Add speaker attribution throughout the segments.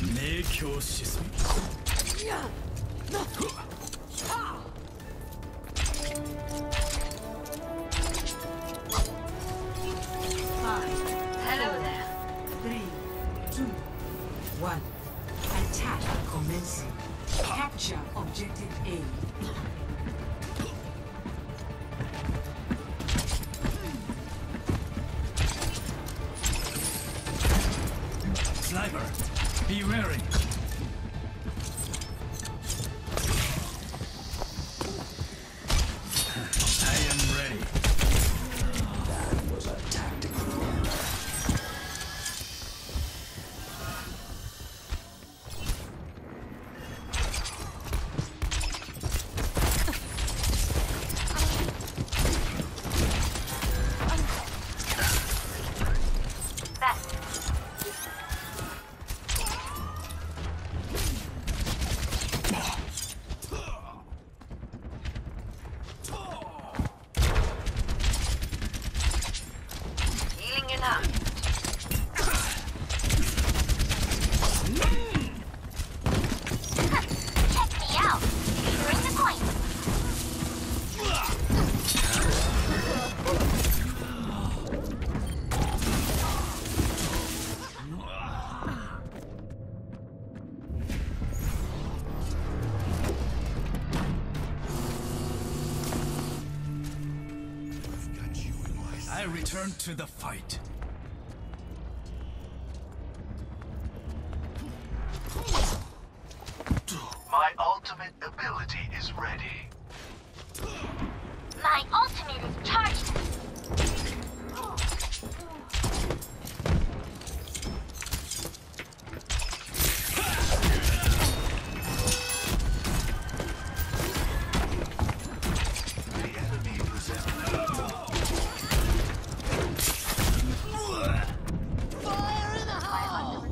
Speaker 1: 明鏡止水。
Speaker 2: Hello there. 3, 2, 1. Attack commencing. Capture objective A.
Speaker 1: Sniper, be wary. I am ready.
Speaker 3: That was a tactical error.
Speaker 1: I return to the fight.
Speaker 4: My ultimate ability is ready.
Speaker 5: My ultimate is charged.
Speaker 4: The enemy presents
Speaker 5: Fire in the hole!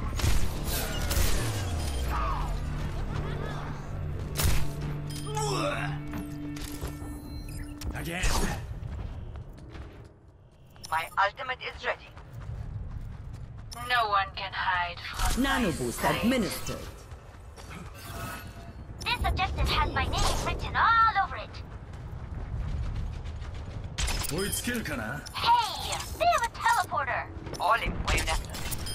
Speaker 1: Again.
Speaker 6: My ultimate is ready.
Speaker 2: No one can hide from
Speaker 7: Nano boost administered.
Speaker 5: This objective has my name written all over it.
Speaker 1: 追いつけるかな?
Speaker 5: Hey! They have a teleporter!
Speaker 6: All in Wayne.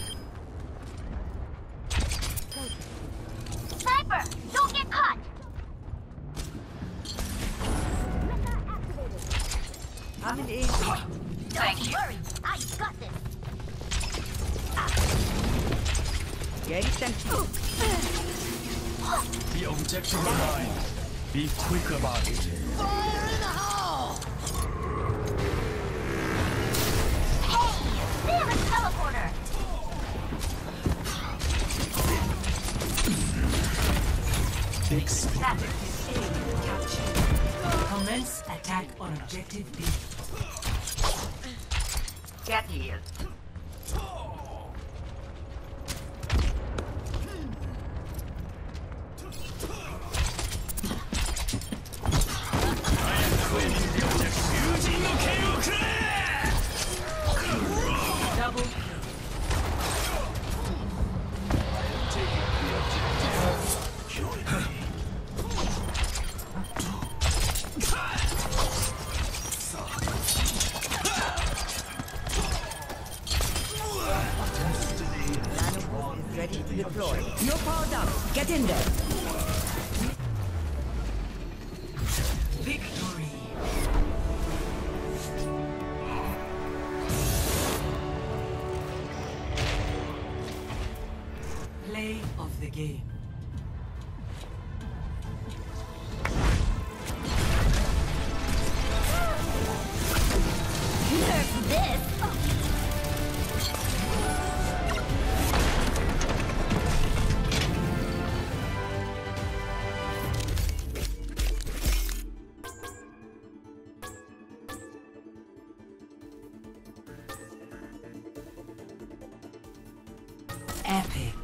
Speaker 5: Sniper! Don't get caught!
Speaker 7: I'm in aid.
Speaker 5: Don't worry, I got this.
Speaker 7: Getting sent to
Speaker 1: The objective is mine. Be quick about it.
Speaker 5: Fire in the hole! Hey! They have a teleporter!
Speaker 2: Objective A captured. Commence attack on objective B.
Speaker 6: Get healed.
Speaker 2: Double kill.
Speaker 7: ready to deploy. You're powered up. Get in there.
Speaker 2: Victory. Play of the game.
Speaker 5: Nerf this!
Speaker 2: Epic.